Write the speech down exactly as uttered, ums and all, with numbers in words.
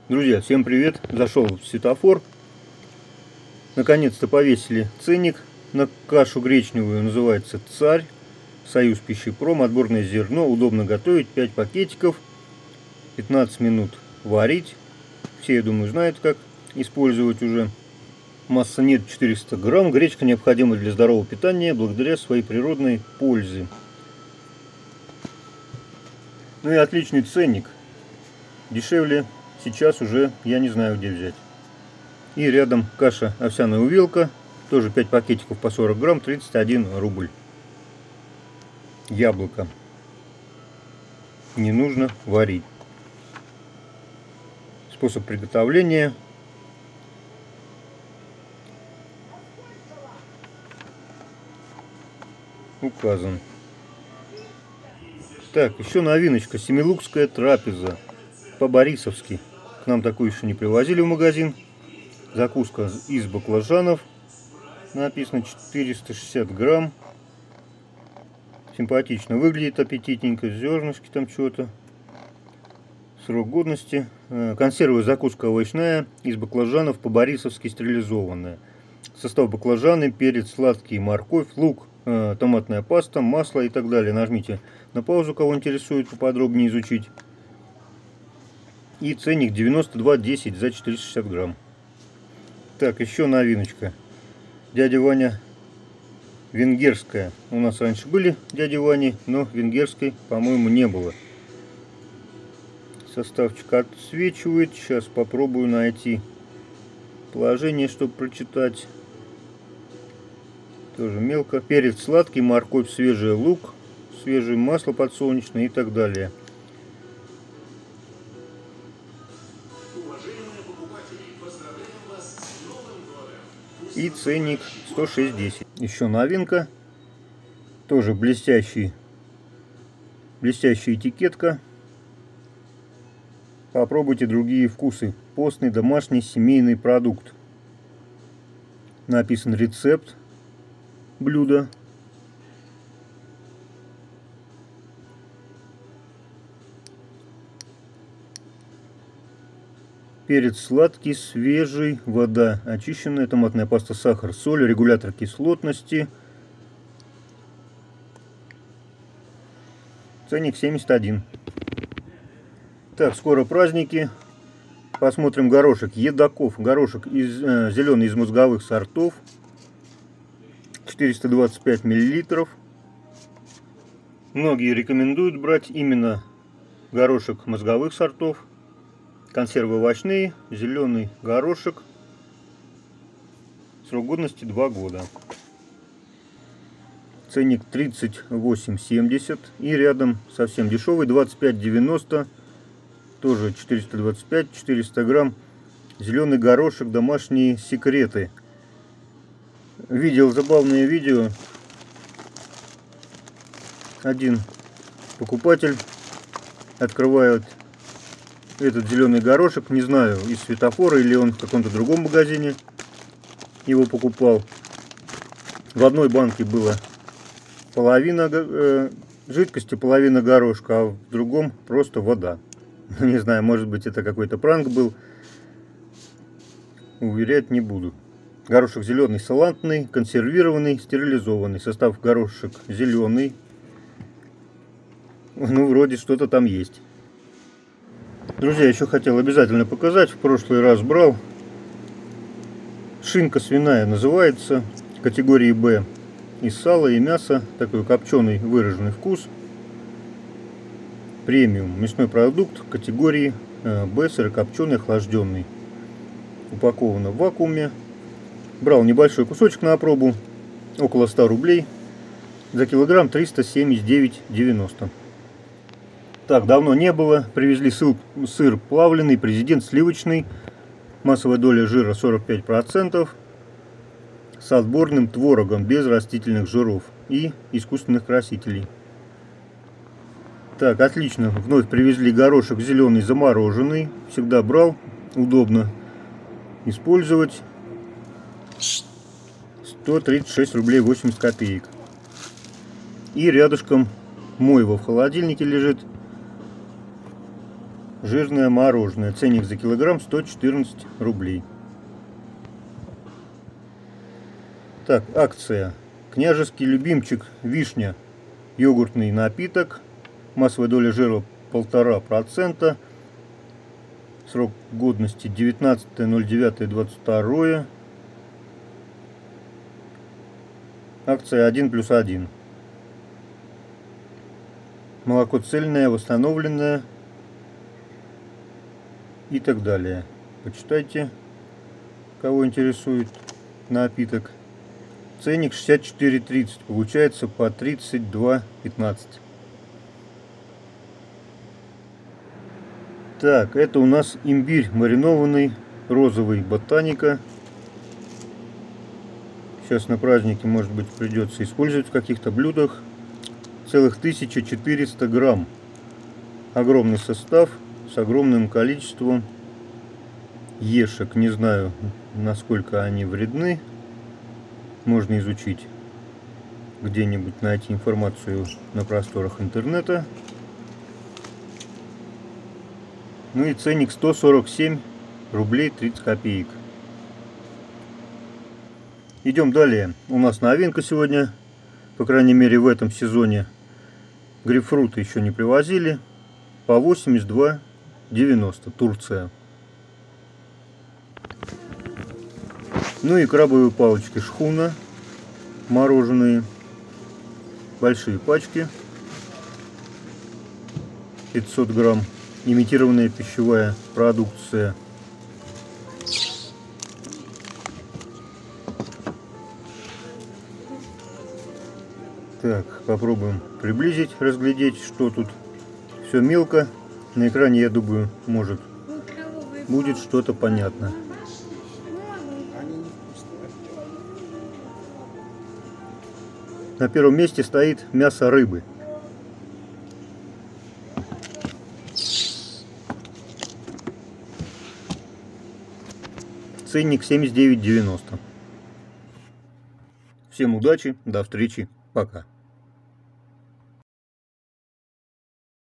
Друзья, всем привет! Зашел в светофор. Наконец-то повесили ценник на кашу гречневую. Называется «Царь». Союз Пищепром. Отборное зерно. Удобно готовить. пять пакетиков. пятнадцать минут варить. Все, я думаю, знают, как использовать уже. Масса нет четыреста грамм. Гречка необходима для здорового питания благодаря своей природной пользе. Ну и отличный ценник. Дешевле сейчас уже я не знаю, где взять. И рядом каша овсяная увелка. Тоже пять пакетиков по сорок грамм. тридцать один рубль. Яблоко. Не нужно варить. Способ приготовления. Указан. Так, еще новиночка. Семилукская трапеза. По-борисовски. К нам такую еще не привозили в магазин. Закуска из баклажанов. Написано четыреста шестьдесят грамм. Симпатично выглядит, аппетитненько. Зернышки там что-то. Срок годности. Консервы, закуска овощная из баклажанов, по-борисовски стерилизованная. Состав: баклажаны, перец сладкий, морковь, лук, томатная паста, масло и так далее. Нажмите на паузу, кого интересует поподробнее изучить. И ценник девяносто два десять за четыреста шестьдесят грамм. Так, еще новиночка. Дядя Ваня венгерская. У нас раньше были дяди Вани, но венгерской, по-моему, не было. Составчик отсвечивает. Сейчас попробую найти положение, чтобы прочитать. Тоже мелко. Перец сладкий, морковь, свежий лук, свежее масло подсолнечное и так далее. И ценник сто шесть десять. Еще новинка. Тоже блестящий, блестящая этикетка. Попробуйте другие вкусы. Постный домашний семейный продукт. Написан рецепт блюда. Перец сладкий, свежий, вода, очищенная, томатная паста, сахар, соль, регулятор кислотности. Ценник семьдесят один. Так, скоро праздники. Посмотрим горошек. Едаков. Горошек из, э, зеленый из мозговых сортов. четыреста двадцать пять миллилитров. Многие рекомендуют брать именно горошек мозговых сортов. Консервы овощные, зеленый горошек. Срок годности два года. Ценник тридцать восемь семьдесят. И рядом совсем дешевый двадцать пять девяносто. Тоже четыреста двадцать пять, четыреста грамм. Зеленый горошек, домашние секреты. Видел забавное видео. Один покупатель открывает этот зеленый горошек, не знаю, из светофора или он в каком-то другом магазине его покупал. В одной банке было половина э, жидкости, половина горошка, а в другом просто вода. Не знаю, может быть, это какой-то пранк был. Уверять не буду. Горошек зеленый, салатный, консервированный, стерилизованный. Состав: горошек зеленый. Ну, вроде что-то там есть. Друзья, еще хотел обязательно показать. В прошлый раз брал. Шинка свиная называется. Категории Б. Из сала и мяса. Такой копченый выраженный вкус. Премиум. Мясной продукт категории Б. Сырокопченый, охлажденный. Упаковано в вакууме. Брал небольшой кусочек на пробу. Около ста рублей. За килограмм триста семьдесят девять девяносто. Так, давно не было. Привезли сыр, сыр плавленый, президент сливочный. Массовая доля жира сорок пять процентов. С отборным творогом, без растительных жиров и искусственных красителей. Так, отлично. Вновь привезли горошек зеленый замороженный. Всегда брал. Удобно использовать. сто тридцать шесть рублей восемьдесят копеек. И рядышком мойва в холодильнике лежит. жирное мороженое. Ценник за килограмм сто четырнадцать рублей. Так, акция. Княжеский любимчик вишня. Йогуртный напиток. Массовая доля жира полтора процента. Срок годности девятнадцатое ноль девятое двадцать второе. Акция один плюс один. Молоко цельное, восстановленное и так далее. Почитайте, кого интересует напиток. Ценник шестьдесят четыре тридцать, получается по тридцать два пятнадцать. Так, это у нас имбирь маринованный, розовый, ботаника. Сейчас на празднике, может быть, придется использовать в каких-то блюдах. Целых тысяча четыреста грамм. Огромный состав с огромным количеством ешек. Не знаю, насколько они вредны. Можно изучить где-нибудь, найти информацию на просторах интернета. Ну и ценник сто сорок семь рублей тридцать копеек. Идем далее. У нас новинка сегодня, по крайней мере в этом сезоне. Грейпфруты еще не привозили. По восемьдесят два девяносто, Турция. Ну и крабовые палочки шхуна мороженые. Большие пачки. пятьсот грамм. Имитированная пищевая продукция. Так, попробуем приблизить, разглядеть, что тут. Все мелко. На экране, я думаю, может будет что-то понятно. На первом месте стоит мясо рыбы. Ценник семьдесят девять девяносто. Всем удачи, до встречи, пока.